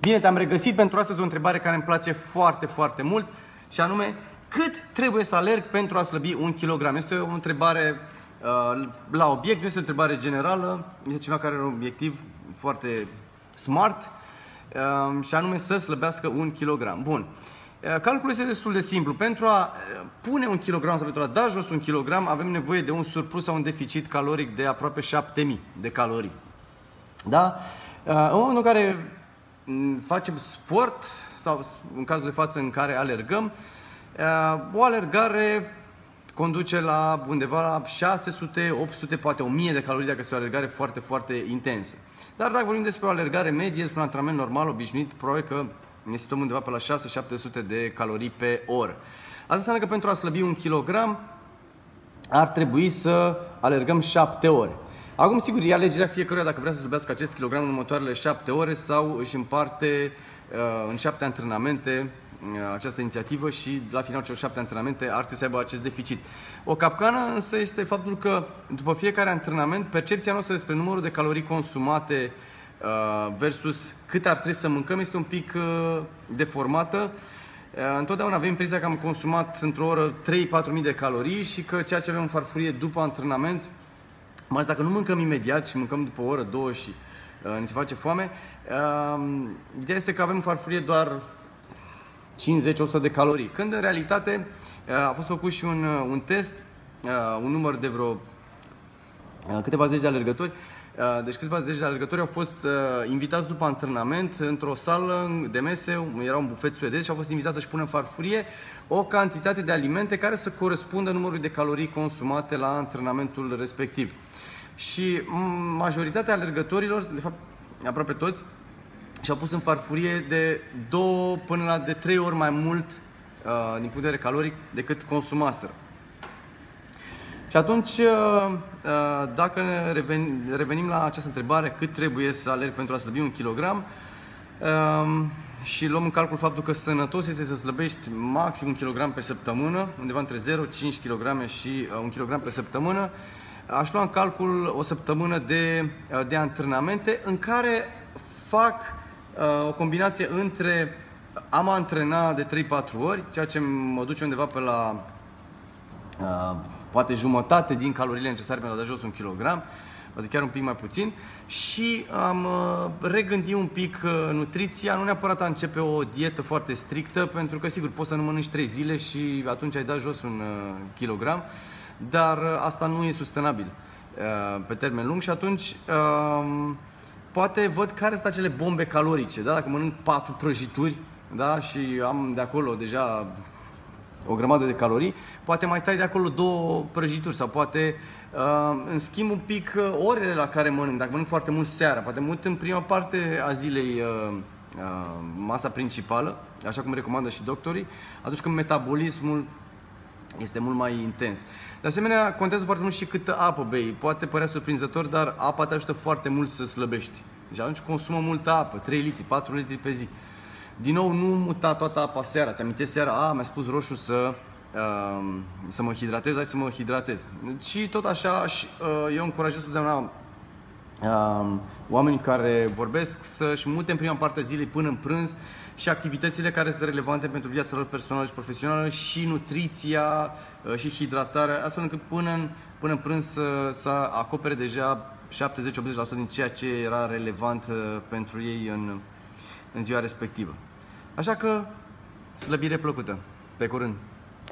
Bine, te-am regăsit pentru astăzi o întrebare care îmi place foarte, foarte mult și anume, cât trebuie să alerg pentru a slăbi 1 kg? Este o întrebare la obiect, nu este o întrebare generală, este ceva care are un obiectiv foarte smart și anume să slăbească 1 kg. Bun. Calculul este destul de simplu. Pentru a pune 1 kg sau pentru a da jos 1 kg avem nevoie de un surplus sau un deficit caloric de aproape 7000 de calorii. Da? În momentul în care facem sport sau în cazul de față în care alergăm, o alergare conduce la undeva la 600, 800, poate 1000 de calorii dacă este o alergare foarte, foarte intensă. Dar dacă vorbim despre o alergare medie, despre un antrenament normal, obișnuit, probabil că ne situăm undeva pe la 600-700 de calorii pe oră. Asta înseamnă că pentru a slăbi 1 kg ar trebui să alergăm 7 ore. Acum, sigur, e alegerea fiecăruia dacă vrea să slăbească acest kilogram în următoarele 7 ore sau își împarte în 7 antrenamente această inițiativă și la finalul celor 7 antrenamente ar trebui să aibă acest deficit. O capcană însă este faptul că după fiecare antrenament, percepția noastră despre numărul de calorii consumate versus cât ar trebui să mâncăm este un pic deformată. Întotdeauna avem impresia că am consumat într-o oră 3-4 mii de calorii și că ceea ce avem în farfurie după antrenament, mai ales dacă nu mâncăm imediat și mâncăm după o oră, două și ne se face foame, ideea este că avem în farfurie doar 50-100 de calorii. Când în realitate a fost făcut și un test, un număr de vreo câteva zeci de alergători. Deci câteva zeci de alergători au fost invitați după antrenament într-o sală de mese, era un bufet suedez și au fost invitați să-și pună în farfurie o cantitate de alimente care să corespundă numărului de calorii consumate la antrenamentul respectiv. Și majoritatea alergătorilor, de fapt aproape toți, și-au pus în farfurie de 2 până la de 3 ori mai mult din punct de vedere caloric decât consumaseră. Și atunci, dacă revenim la această întrebare, cât trebuie să alerg pentru a slăbi 1 kg, și luăm în calcul faptul că sănătos este să slăbești maxim 1 kg pe săptămână, undeva între 0,5 kg și 1 kg pe săptămână, aș lua în calcul o săptămână de antrenamente în care fac o combinație între am antrena de 3-4 ori, ceea ce mă duce undeva pe la poate jumătate din caloriile necesare pentru a da jos 1 kg, poate chiar un pic mai puțin, și am regândit un pic nutriția, nu neapărat a începe o dietă foarte strictă, pentru că sigur poți să nu mănânci 3 zile și atunci ai dat jos 1 kg, dar asta nu e sustenabil pe termen lung și atunci poate văd care sunt acele bombe calorice, da? Dacă mănânc 4 prăjituri, da? Și am de acolo deja o grămadă de calorii, poate mai tai de acolo 2 prăjituri sau poate îmi schimb un pic orele la care mănânc. Dacă mănânc foarte mult seara, poate mă uit în prima parte a zilei masa principală, așa cum recomandă și doctorii, atunci când metabolismul este mult mai intens. De asemenea, contează foarte mult și câtă apă bei. Poate părea surprinzător, dar apa te ajută foarte mult să slăbești. Deci atunci consumă multă apă, 3 litri, 4 litri pe zi. Din nou, nu muta toată apa seara. Ți amintesc seara, mi-a spus Roșu să mă hidratez, hai să mă hidratez. Și tot așa, eu încurajez totdeauna oamenii care vorbesc să-și mute în prima parte a zilei până în prânz și activitățile care sunt relevante pentru viața lor personală și profesională și nutriția și hidratarea, astfel încât până în prânz să acopere deja 70-80% din ceea ce era relevant pentru ei în ziua respectivă. Așa că, slăbire plăcută! Pe curând!